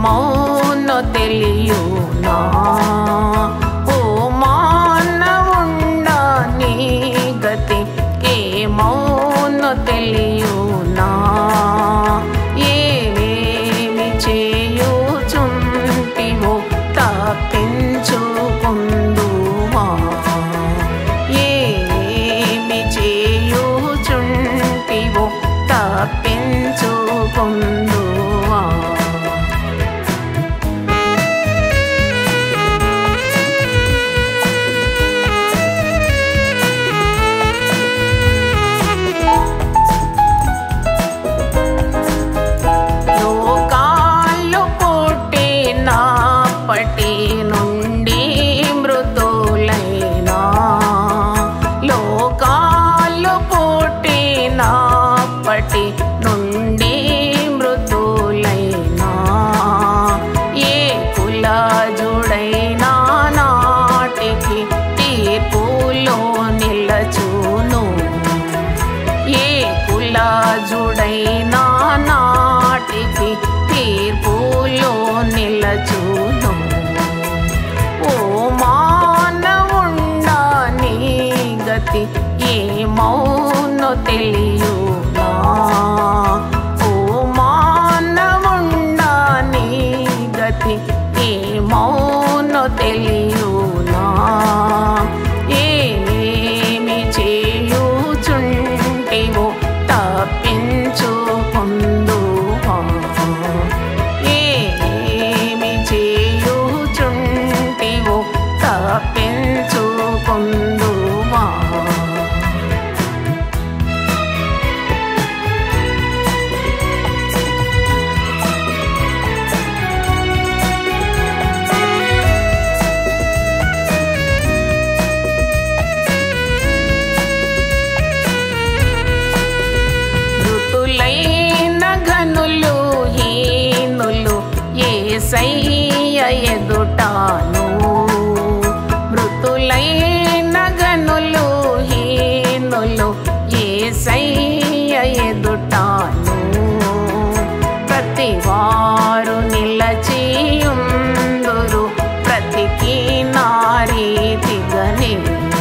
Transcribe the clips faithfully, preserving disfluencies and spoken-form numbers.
ఏమౌనో తెలియునా ఓ మానవుండా నీ గతి ఏమౌనో తెలియునా ఏమి చేయుచుంటివో తప్పించుకుందువా ఏమి చేయుచుంటివో తప్పించుకుందువా పటి నుండి మృతులైనా లోకాలు పుట్టినప్పటి నుండి మృతులైనా ఏ కులజుడైనా నాటికి తీర్పులో నిలచును ఏ కులజుడైనా నాటికి తీర్పులో నిలచును ఓ మానవుండా నీ గతి ఏమౌనో తెలియునా ఓ మానవుండా నీ గతి ఏమౌనో తెలియునా ఏమి చేయుచుంటివో తప్పించుకుందువా ఏమి చేయుచుంటివో తప్పించుకుందువా మృతులైన ఘనులు హీనులు యేసయ్య ఎదుటాను మృతులైన ఘనులు హీనులు యేసయ్య ఎదుటాను ప్రతివారు నిలచియుందురు ప్రతికి నారీతిగనే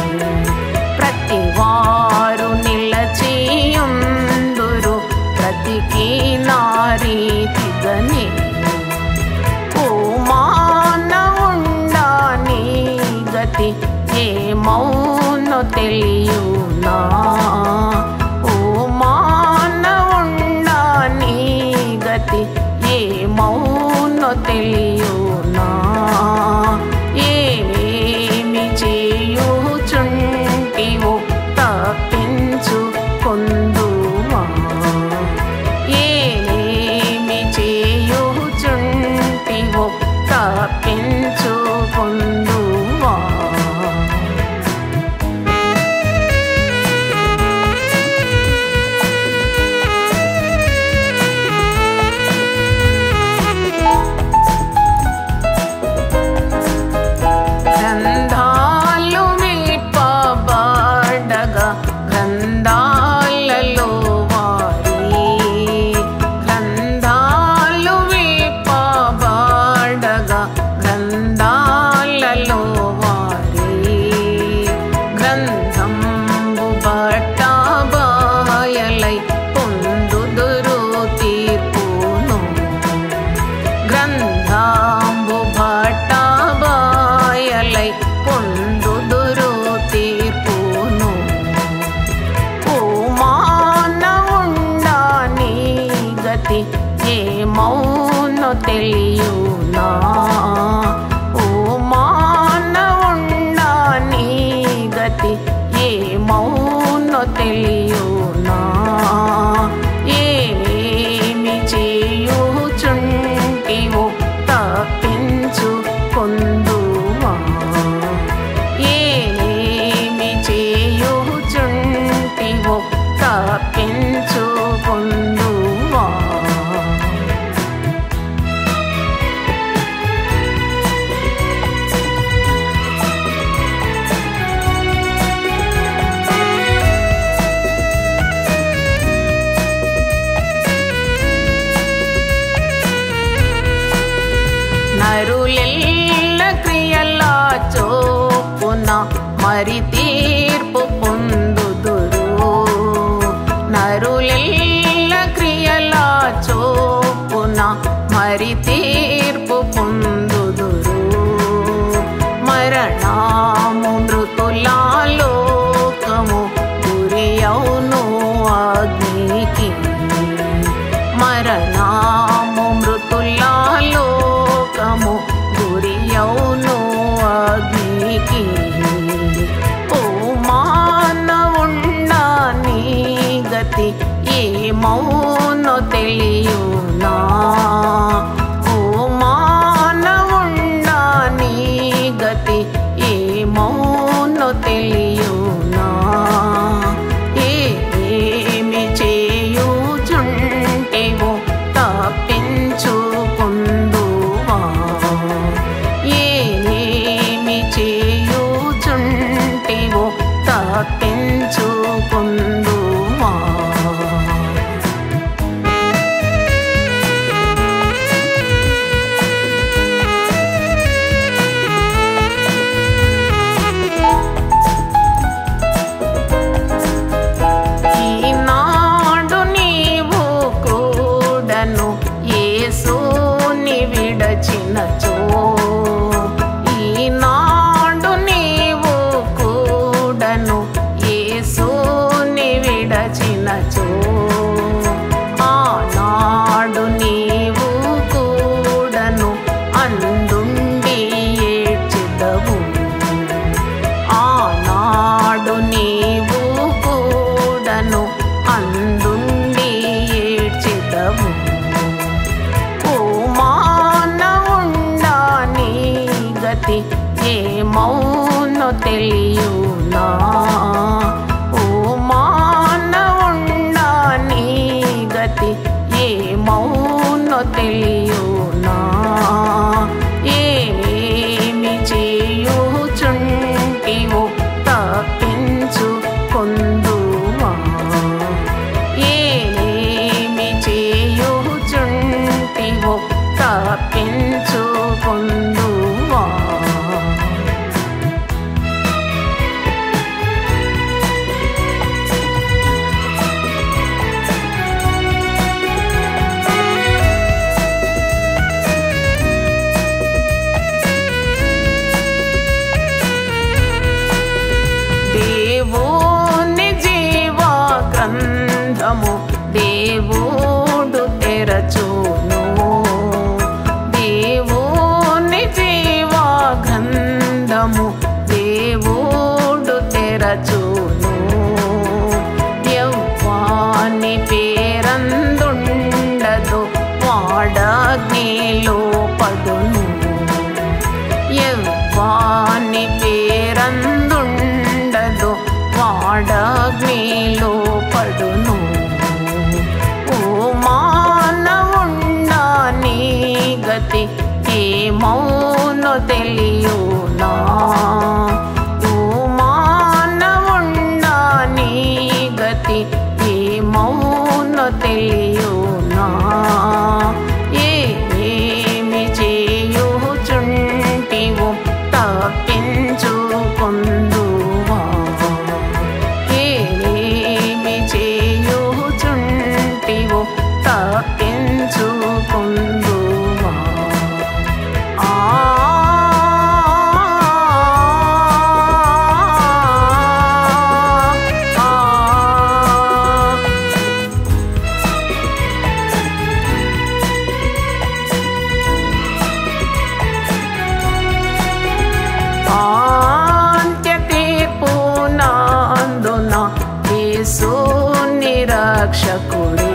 ప్రతివారు నిలచియుందురు ప్రతికి నారీతిగనే ఓ మానవుండా నీ గతి ఏమౌనో తెలియునా ఓ మానవుండా నీ గతి ఏమౌనో తెలియునా ఏమి చేయుచుంటివో తప్పించుకుందువా ఏమి చేయుచుంటివో తప్పించుకుందువా గ్రంథాలు విప్పబడగా గ్రంథాలలో వారి గ్రంథాలు విప్పబడగా గ్రంథాలలో వారి గ్రంథంబు బట్ట బయలై పొందుదురు తీర్పును గ్రంథంబు బట్ట బయలై పొందుదురు తీర్పును ఓ మానవుండా నీ గతి ఏమౌనో తెలియునా ఓ మానవుండా నీ గతి ఏమౌనో తెలియునా ఏమి చేయుచుంటివో తప్పించుకుందువా ఏమి చేయుచుంటివో తప్పించుకుందువా నరులెల్ల క్రియల చొప్పున మరి తీర్పు పొందుదురు. మరణము మృతుల లోకము గురియౌను అగ్నికి. మరణము మృతుల లోకము గురియౌను అగ్నికి. ఓ మానవుండా నీ గతి ఏమౌనో తెలియునా? ఓ మానవుండా నీ గతి ఏమౌనో తెలియునా? ఏమి చేయుచుంటెవో తప్పించుకొందువా? ఏమి చేయుచుంటెవో తప్పించుకొందువా? ఈనాడు నీవు కూడను యేసుని విడచినచో, ఈనాడు నీవు కూడను యేసుని విడచినచో, ఆనాడు నీవు కూడను అందుండి ఏడ్చెదవు. ఆనాడు నీవు కూడను అందుండి ఏడ్చెదవు. ఓ మానవుండా నీ గతి ఏమౌనో తెలియునా? ఓ మానవుండా నీ గతి ఏమౌనో తెలియునా? ఏమి చేయుచుంటివో తప్పించుకొందువా? ఏమి చేయుచుంటివో తప్పించుకొందువా? దేవుని జీవ గ్రంథము దేవుడు తెరచును. దేవుని జీవ గ్రంథము దేవుడు తెరచును. యెహోవాని పేరందుండదు వాడగ్నిలో పడును. యెహోవాని పేరందుండదు వాడగ్నిలో పడును. ఓ మానవుండా నీ గతి ఏమౌనో తెలియునా? ఓ మానవుండా నీ గతి ఏమౌనో తెలియునా? ఏమి చేయుచుంటివో తప్పించుకొందువా? ఏమి చేయుచుంటివో తప్పించుకొందువా? ఆ అంత్య తీర్పునందున యేసు నిరక్షకుడే.